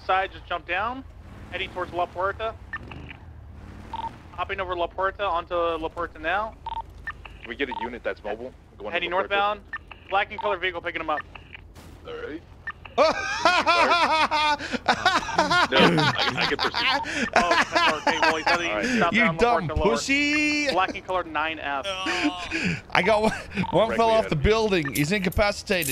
side, just jump down. Heading towards La Puerta. Hopping over La Puerta onto La Puerta now. Can we get a unit that's mobile? Heading northbound. Black and color vehicle picking them up. Alright. No, I can proceed. Okay, well, he's Right. you dumb pussy. Black and color 9F. I got one fell off the building. He's incapacitated.